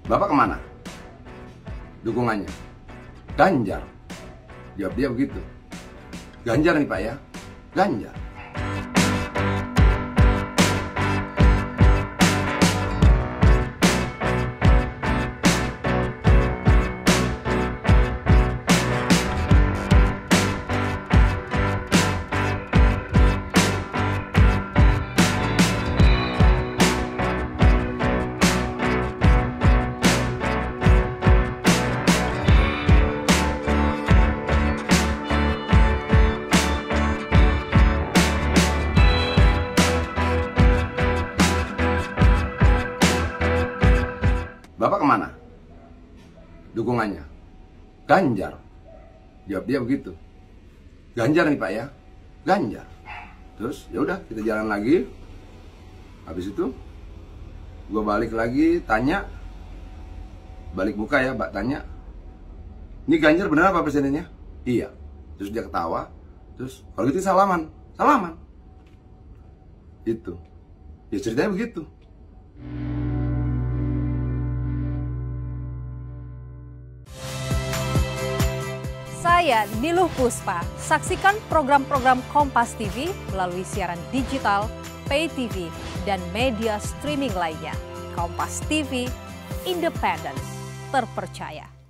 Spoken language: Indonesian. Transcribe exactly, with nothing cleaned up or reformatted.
Bapak kemana? Dukungannya Ganjar. Jawab dia begitu. Ganjar nih Pak ya, Ganjar. Bapak kemana? Dukungannya Ganjar. Jawab dia begitu. Ganjar nih Pak ya, Ganjar. Terus ya udah kita jalan lagi. Habis itu gue balik lagi tanya, balik muka ya Mbak tanya, ini Ganjar benar apa presidennya? Iya. Terus dia ketawa. Terus kalau gitu salaman, salaman. Itu. Ya ceritanya begitu. Saya Niluh Puspa. Saksikan program-program Kompas T V melalui siaran digital, pay T V, dan media streaming lainnya. Kompas T V, independen, terpercaya.